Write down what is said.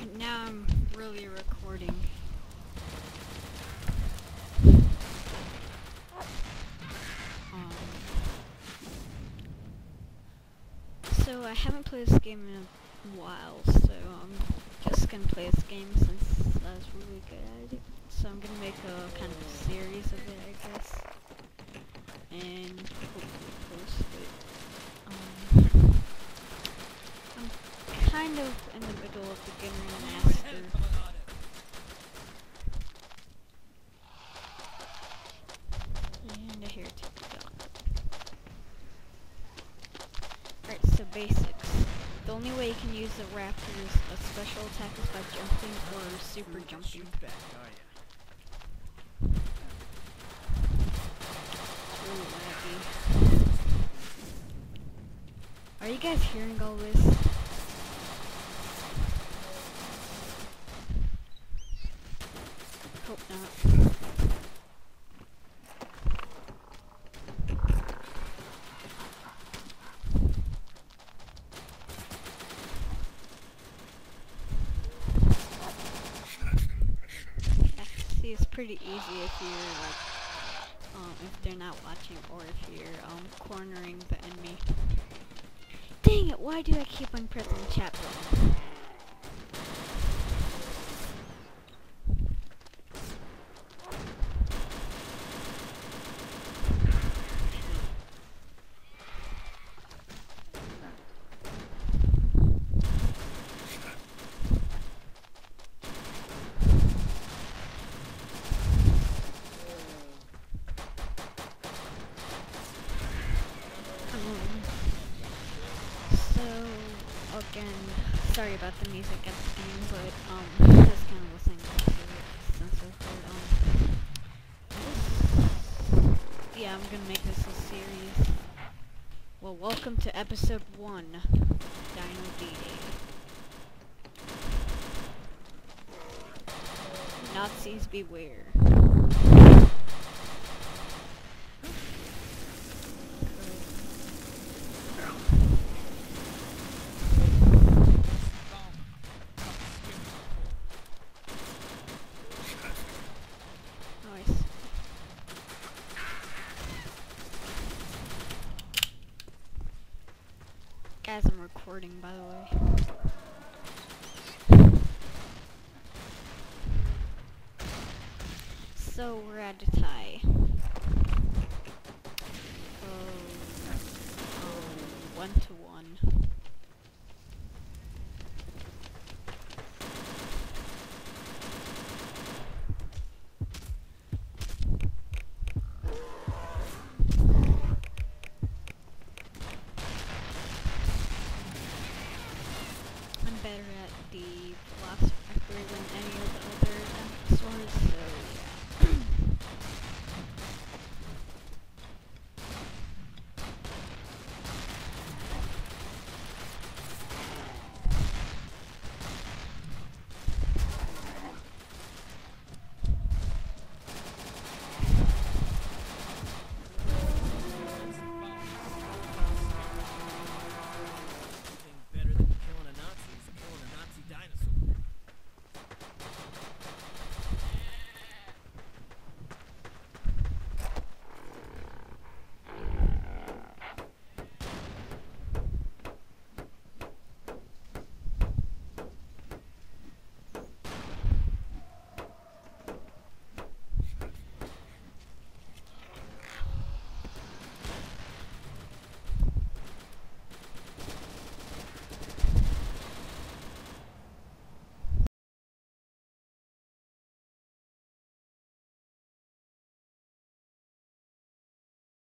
Now I'm really recording. So I haven't played this game in a while, so I'm just gonna play this game since I was really good at it. So I'm gonna make a kind of series of it, I guess, and hopefully post it. I'm kind of in the middle of beginner and master. And a heretic dog. Alright, so basics. The only way you can use a raptor's special attack is by jumping or super jumping. Ooh, laggy. Are you guys hearing all this? Hope not. See, it's pretty easy if you're like, if they're not watching or if you're cornering the enemy. Dang it! Why do I keep on pressing the chat button? Again, sorry about the music at the beginning, but just kind of listening to it since I've heard yeah, I'm gonna make this a series. Well, welcome to episode 1, Dino D-Day. Nazis beware. Guys, I'm recording, by the way. So we're at a tie. 1-1.